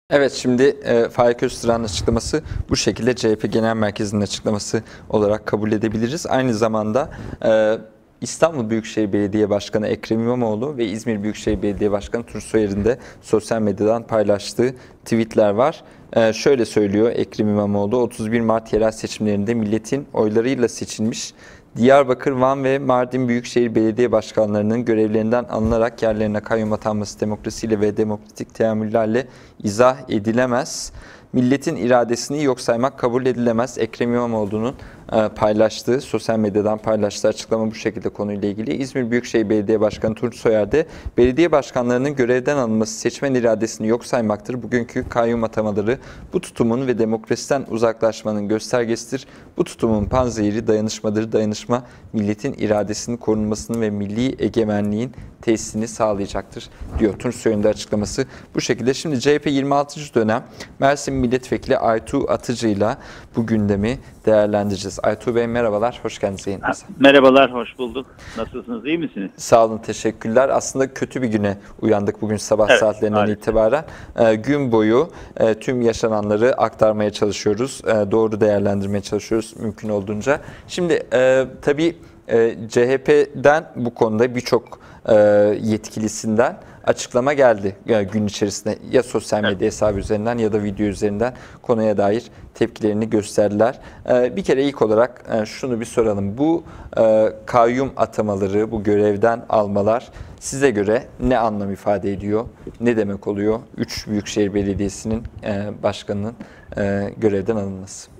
Evet, şimdi Faik Öztürk'ün açıklaması bu şekilde CHP Genel Merkezi'nin açıklaması olarak kabul edebiliriz. Aynı zamanda İstanbul Büyükşehir Belediye Başkanı Ekrem İmamoğlu ve İzmir Büyükşehir Belediye Başkanı Tunç Soyer'in de sosyal medyadan paylaştığı tweetler var. Şöyle söylüyor Ekrem İmamoğlu: 31 Mart yerel seçimlerinde milletin oylarıyla seçilmiş Diyarbakır, Van ve Mardin Büyükşehir Belediye Başkanlarının görevlerinden alınarak yerlerine kayyum atanması demokrasiyle ve demokratik teamüllerle izah edilemez. Milletin iradesini yok saymak kabul edilemez. Ekrem İmamoğlu'nun paylaştığı, sosyal medyadan paylaştığı açıklama bu şekilde konuyla ilgili. İzmir Büyükşehir Belediye Başkanı Tunç Soyer de belediye başkanlarının görevden alınması seçmen iradesini yok saymaktır. Bugünkü kayyum atamaları bu tutumun ve demokrasiden uzaklaşmanın göstergesidir. Bu tutumun panzehiri dayanışmadır. Dayanışma milletin iradesinin korunmasını ve milli egemenliğin tesisini sağlayacaktır diyor. Tunç Soyer'in de açıklaması bu şekilde. Şimdi CHP 26. dönem Mersin Milletvekili Aytuğ Atıcı ile bu gündemi değerlendireceğiz. Aytuğ Bey merhabalar, hoş geldiniz yayınımıza. Merhabalar, hoş bulduk. Nasılsınız, iyi misiniz? Sağ olun, teşekkürler. Aslında kötü bir güne uyandık bugün sabah saatlerinden itibaren. Gün boyu tüm yaşananları aktarmaya çalışıyoruz. Doğru değerlendirmeye çalışıyoruz mümkün olduğunca. Şimdi tabii CHP'den bu konuda birçok yetkilisinden açıklama geldi gün içerisinde. Ya sosyal medya hesabı üzerinden ya da video üzerinden konuya dair tepkilerini gösterdiler. Bir kere ilk olarak şunu bir soralım. Bu kayyum atamaları, bu görevden almalar size göre ne anlam ifade ediyor? Ne demek oluyor? 3 Büyükşehir Belediyesi'nin başkanının görevden alınması.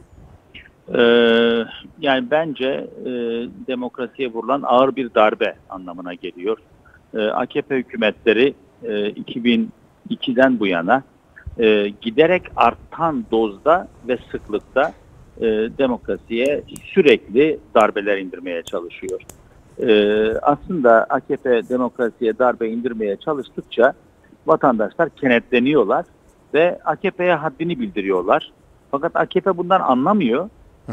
Yani bence demokrasiye vurulan ağır bir darbe anlamına geliyor. AKP hükümetleri 2002'den bu yana giderek artan dozda ve sıklıkta demokrasiye sürekli darbeler indirmeye çalışıyor. Aslında AKP demokrasiye darbe indirmeye çalıştıkça vatandaşlar kenetleniyorlar ve AKP'ye haddini bildiriyorlar. Fakat AKP bundan anlamıyor.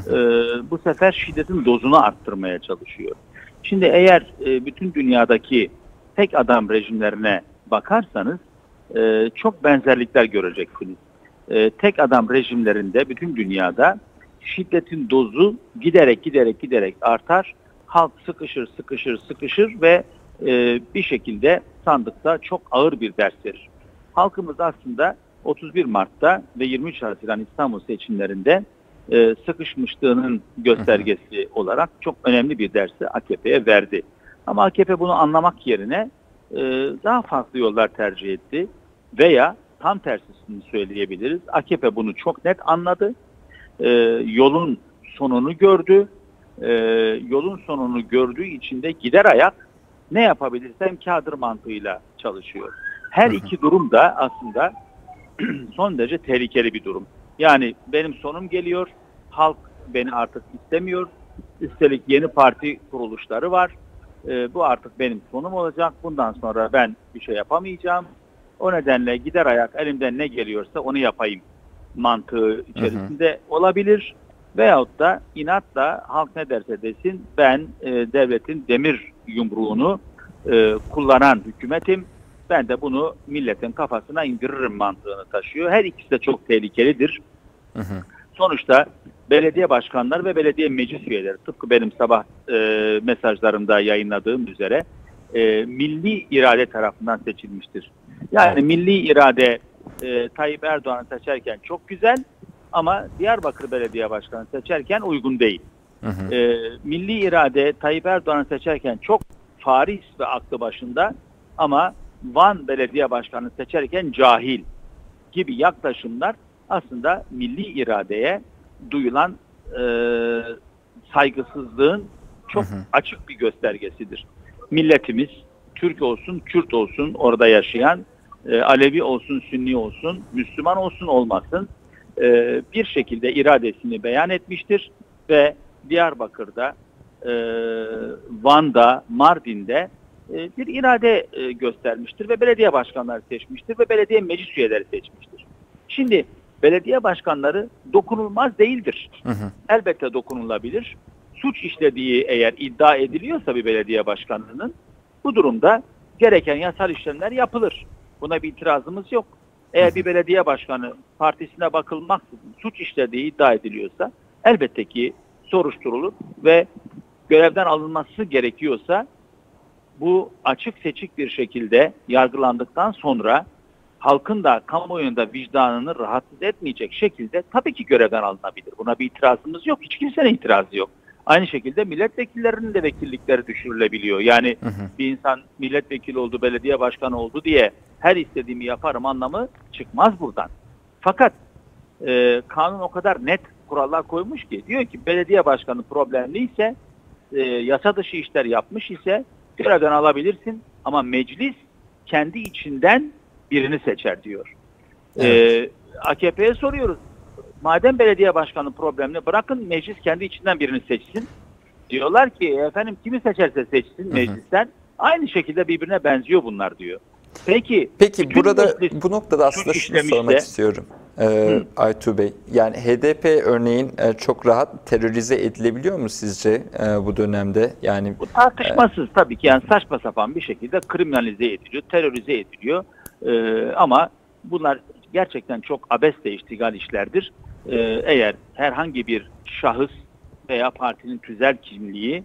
Bu sefer şiddetin dozunu arttırmaya çalışıyor. Şimdi eğer bütün dünyadaki tek adam rejimlerine bakarsanız çok benzerlikler göreceksiniz. Tek adam rejimlerinde bütün dünyada şiddetin dozu giderek artar. Halk sıkışır ve bir şekilde sandıkta çok ağır bir ders verir. Halkımız aslında 31 Mart'ta ve 23 Haziran İstanbul seçimlerinde sıkışmışlığının göstergesi olarak çok önemli bir dersi AKP'ye verdi. Ama AKP bunu anlamak yerine daha farklı yollar tercih etti veya tam tersini söyleyebiliriz. AKP bunu çok net anladı. Yolun sonunu gördü. Yolun sonunu gördüğü için de gider ayak ne yapabilirsem kârdır mantığıyla çalışıyor. Her iki durum da aslında son derece tehlikeli bir durum. Yani benim sonum geliyor, halk beni artık istemiyor, üstelik yeni parti kuruluşları var, bu artık benim sonum olacak, bundan sonra ben bir şey yapamayacağım, o nedenle gider ayak elimden ne geliyorsa onu yapayım mantığı içerisinde olabilir. Veyahut da inatla halk ne derse desin ben devletin demir yumruğunu kullanan hükümetim, ben de bunu milletin kafasına indiririm mantığını taşıyor. Her ikisi de çok tehlikelidir. Sonuçta belediye başkanları ve belediye meclis üyeleri tıpkı benim sabah mesajlarımda yayınladığım üzere milli irade tarafından seçilmiştir. Yani milli irade Tayyip Erdoğan'ı seçerken çok güzel ama Diyarbakır Belediye Başkanı seçerken uygun değil. Milli irade Tayyip Erdoğan'ı seçerken çok faris ve aklı başında ama Van Belediye Başkanı seçerken cahil gibi yaklaşımlar aslında milli iradeye duyulan saygısızlığın çok açık bir göstergesidir. Milletimiz Türk olsun, Kürt olsun, orada yaşayan, Alevi olsun, Sünni olsun, Müslüman olsun olmasın bir şekilde iradesini beyan etmiştir ve Diyarbakır'da, Van'da, Mardin'de bir irade göstermiştir ve belediye başkanları seçmiştir ve belediye meclis üyeleri seçmiştir. Şimdi belediye başkanları dokunulmaz değildir. Elbette dokunulabilir. Suç işlediği eğer iddia ediliyorsa bir belediye başkanının bu durumda gereken yasal işlemler yapılır. Buna bir itirazımız yok. Eğer bir belediye başkanı partisine bakılmaksızın suç işlediği iddia ediliyorsa elbette ki soruşturulur ve görevden alınması gerekiyorsa bu açık seçik bir şekilde yargılandıktan sonra halkın da kamuoyunda vicdanını rahatsız etmeyecek şekilde tabii ki görevden alınabilir. Buna bir itirazımız yok. Hiç kimsenin itirazı yok. Aynı şekilde milletvekillerinin de vekillikleri düşürülebiliyor. Yani bir insan milletvekili oldu, belediye başkanı oldu diye her istediğimi yaparım anlamı çıkmaz buradan. Fakat kanun o kadar net kurallar koymuş ki diyor ki belediye başkanı problemliyse, yasa dışı işler yapmış ise görevden alabilirsin ama meclis kendi içinden birini seçer diyor. Evet. AKP'ye soruyoruz. Madem belediye başkanı problemli bırakın meclis kendi içinden birini seçsin. Diyorlar ki efendim kimi seçerse seçsin meclisten. Aynı şekilde birbirine benziyor bunlar diyor. Peki burada bu noktada aslında şunu sormak istiyorum. Aytuğ Bey. Yani HDP örneğin çok rahat terörize edilebiliyor mu sizce bu dönemde? Yani bu tartışmasız tabii ki, yani saçma sapan bir şekilde kriminalize ediliyor, terörize ediliyor. Ama bunlar gerçekten çok abesle iştigal işlerdir. Eğer herhangi bir şahıs veya partinin tüzel kimliği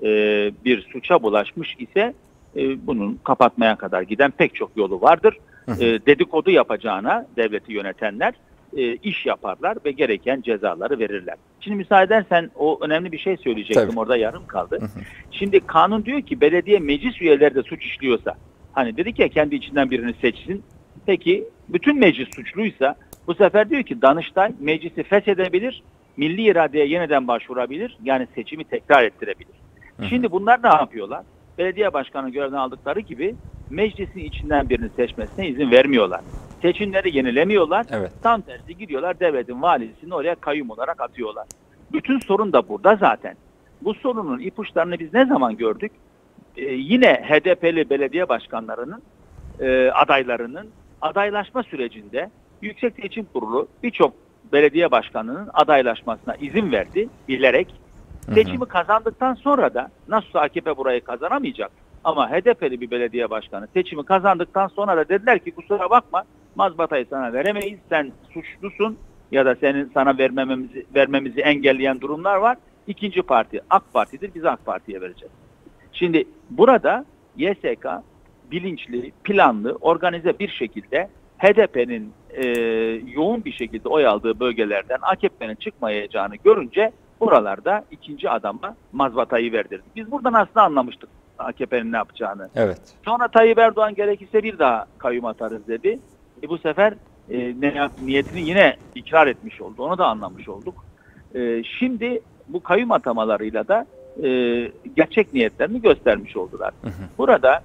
bir suça bulaşmış ise bunun kapatmaya kadar giden pek çok yolu vardır. Dedikodu yapacağına devleti yönetenler iş yaparlar ve gereken cezaları verirler. Şimdi müsaade edersen o önemli bir şey söyleyecektim. Tabii. Orada yarım kaldı. Şimdi kanun diyor ki belediye meclis üyeleri de suç işliyorsa, hani dedik ya kendi içinden birini seçsin. Peki bütün meclis suçluysa bu sefer diyor ki Danıştay meclisi feshedebilir, milli iradeye yeniden başvurabilir, yani seçimi tekrar ettirebilir. Şimdi bunlar ne yapıyorlar? Belediye başkanı görevden aldıkları gibi meclisin içinden birini seçmesine izin vermiyorlar. Seçimleri yenilemiyorlar. Evet. Tam tersi gidiyorlar devletin valisini oraya kayyum olarak atıyorlar. Bütün sorun da burada zaten. Bu sorunun ipuçlarını biz ne zaman gördük? Yine HDP'li belediye başkanlarının adaylarının adaylaşma sürecinde Yüksek Seçim Kurulu birçok belediye başkanının adaylaşmasına izin verdi bilerek. Seçimi kazandıktan sonra da nasıl AKP burayı kazanamayacak ama HDP'li bir belediye başkanı seçimi kazandıktan sonra da dediler ki kusura bakma mazbatayı sana veremeyiz, sen suçlusun ya da sana vermemizi engelleyen durumlar var. İkinci parti AK Parti'dir, biz AK Parti'ye vereceğiz. Şimdi burada YSK bilinçli, planlı, organize bir şekilde HDP'nin yoğun bir şekilde oy aldığı bölgelerden AKP'nin çıkmayacağını görünce buralarda ikinci adama mazbatayı verdirdik. Biz buradan aslında anlamıştık AKP'nin ne yapacağını. Evet. Sonra Tayyip Erdoğan gerekirse bir daha kayyum atarız dedi. Bu sefer niyetini yine ikrar etmiş oldu. Onu da anlamış olduk. Şimdi bu kayyum atamalarıyla da gerçek niyetlerini göstermiş oldular. Burada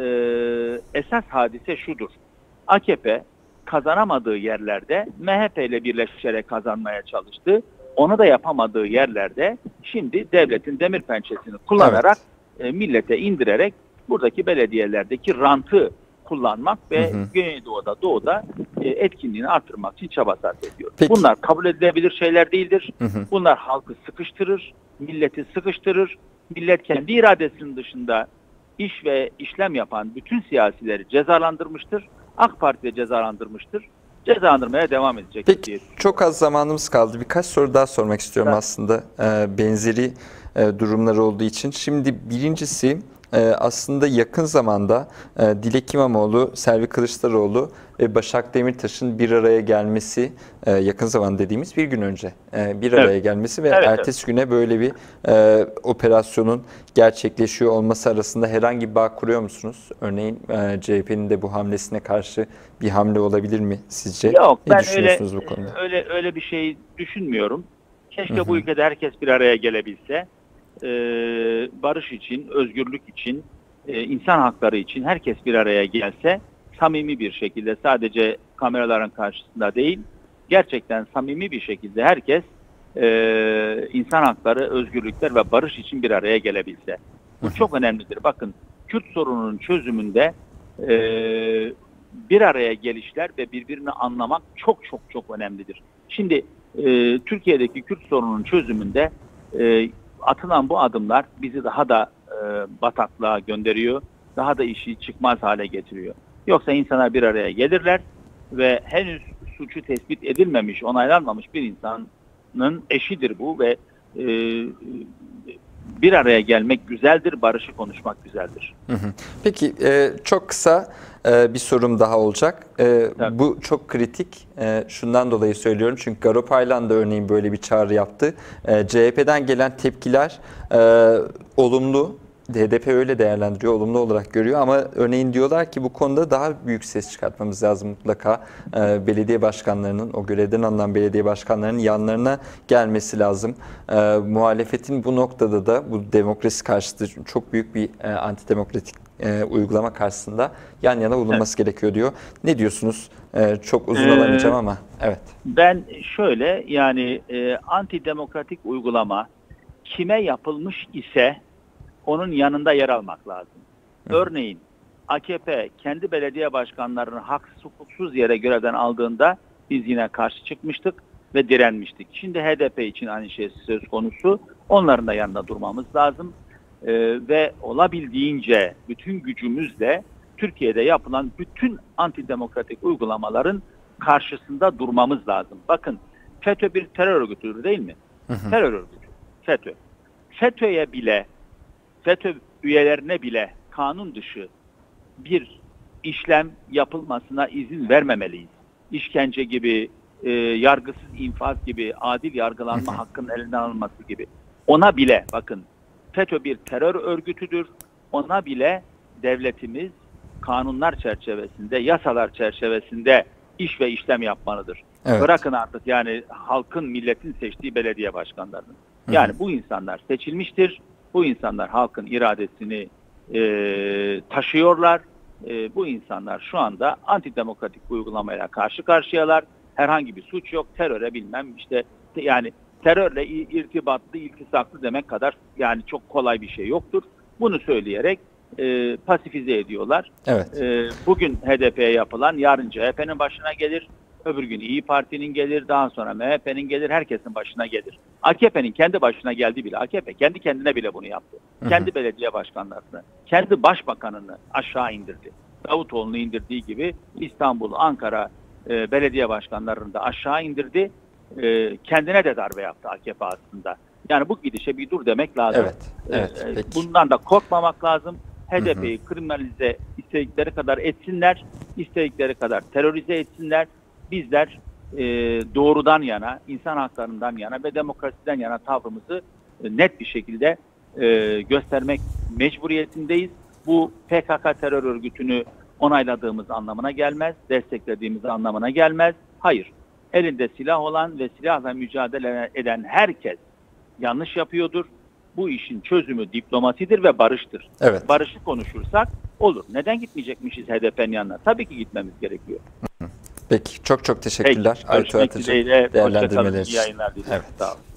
esas hadise şudur. AKP kazanamadığı yerlerde MHP ile birleşerek kazanmaya çalıştı. Onu da yapamadığı yerlerde şimdi devletin demir pençesini kullanarak millete indirerek buradaki belediyelerdeki rantı kullanmak ve Güneydoğu'da, Doğu'da etkinliğini artırmak için çaba sarf ediyor. Peki. Bunlar kabul edilebilir şeyler değildir. Bunlar halkı sıkıştırır, milleti sıkıştırır. Millet kendi iradesinin dışında iş ve işlem yapan bütün siyasileri cezalandırmıştır. AK Parti de cezalandırmıştır. Cezalandırmaya devam edecek. Peki çok az zamanımız kaldı. Birkaç soru daha sormak istiyorum aslında benzeri durumlar olduğu için. Şimdi birincisi aslında yakın zamanda Dilek İmamoğlu, Selvi Kılıçdaroğlu ve Başak Demirtaş'ın bir araya gelmesi, yakın zaman dediğimiz bir gün önce bir araya gelmesi ve ertesi güne böyle bir operasyonun gerçekleşiyor olması arasında herhangi bir bağ kuruyor musunuz? Örneğin CHP'nin de bu hamlesine karşı bir hamle olabilir mi sizce? Yok, ne ben düşünüyorsunuz bu konuda? öyle bir şey düşünmüyorum. Keşke bu ülkede herkes bir araya gelebilse. Barış için, özgürlük için, insan hakları için herkes bir araya gelse, samimi bir şekilde, sadece kameraların karşısında değil, gerçekten samimi bir şekilde herkes insan hakları, özgürlükler ve barış için bir araya gelebilse. Bu çok önemlidir. Bakın, Kürt sorununun çözümünde bir araya gelişler ve birbirini anlamak çok çok çok önemlidir. Şimdi Türkiye'deki Kürt sorununun çözümünde atılan bu adımlar bizi daha da bataklığa gönderiyor, daha da işi çıkmaz hale getiriyor. Yoksa insanlar bir araya gelirler, ve henüz suçu tespit edilmemiş, onaylanmamış bir insanın eşidir bu ve bir araya gelmek güzeldir, barışı konuşmak güzeldir. Peki çok kısa bir sorum daha olacak. Bu çok kritik. Şundan dolayı söylüyorum. Çünkü Garo Paylan da örneğin böyle bir çağrı yaptı. CHP'den gelen tepkiler olumlu. HDP öyle değerlendiriyor, olumlu olarak görüyor ama örneğin diyorlar ki bu konuda daha büyük ses çıkartmamız lazım mutlaka. Belediye başkanlarının, o görevden alınan belediye başkanlarının yanlarına gelmesi lazım. Muhalefetin bu noktada da bu demokrasi karşıtı çok büyük bir antidemokratik uygulama karşısında yan yana bulunması gerekiyor diyor. Ne diyorsunuz? Çok uzun alamayacağım ama evet. Ben şöyle yani antidemokratik uygulama kime yapılmış ise onun yanında yer almak lazım. Örneğin AKP kendi belediye başkanlarını haksız hukuksuz yere görevden aldığında biz yine karşı çıkmıştık ve direnmiştik. Şimdi HDP için aynı şey söz konusu. Onların da yanında durmamız lazım. Ve olabildiğince bütün gücümüzle Türkiye'de yapılan bütün antidemokratik uygulamaların karşısında durmamız lazım. Bakın FETÖ bir terör örgütüdür değil mi? Terör örgütü. FETÖ. FETÖ'ye bile, FETÖ üyelerine bile kanun dışı bir işlem yapılmasına izin vermemeliyiz. İşkence gibi, yargısız infaz gibi, adil yargılanma hakkının elinden alınması gibi. Ona bile bakın FETÖ bir terör örgütüdür. Ona bile devletimiz kanunlar çerçevesinde, yasalar çerçevesinde iş ve işlem yapmalıdır. Evet. Bırakın artık yani halkın, milletin seçtiği belediye başkanlarını. Yani bu insanlar seçilmiştir. Bu insanlar halkın iradesini taşıyorlar. Bu insanlar şu anda antidemokratik uygulamayla karşı karşıyalar. Herhangi bir suç yok. Teröre bilmem işte yani terörle irtibatlı, iltisaklı demek kadar yani çok kolay bir şey yoktur. Bunu söyleyerek pasifize ediyorlar. Evet. Bugün HDP'ye yapılan yarın CHP'nin başına gelir. Öbür gün İYİ Parti'nin gelir, daha sonra MHP'nin gelir, herkesin başına gelir. AKP'nin kendi başına geldi bile. AKP kendi kendine bile bunu yaptı. Kendi belediye başkanlarını, kendi başbakanını aşağı indirdi. Davutoğlu'nu indirdiği gibi İstanbul, Ankara belediye başkanlarını da aşağı indirdi. Kendine de darbe yaptı AKP aslında. Yani bu gidişe bir dur demek lazım. Evet. Peki. Bundan da korkmamak lazım. HDP'yi kriminalize istedikleri kadar etsinler, istedikleri kadar terörize etsinler. Bizler doğrudan yana, insan haklarından yana ve demokrasiden yana tavrımızı net bir şekilde göstermek mecburiyetindeyiz. Bu PKK terör örgütünü onayladığımız anlamına gelmez, desteklediğimiz anlamına gelmez. Hayır, elinde silah olan ve silahla mücadele eden herkes yanlış yapıyordur. Bu işin çözümü diplomasidir ve barıştır. Evet. Barışı konuşursak olur. Neden gitmeyecekmişiz HDP'nin yanına? Tabii ki gitmemiz gerekiyor. Peki çok teşekkürler. Görüşmek dileğiyle. Hoşça kalın. Değerlendirmeler İyi yayınlar dilerim. Evet. Sağ olun.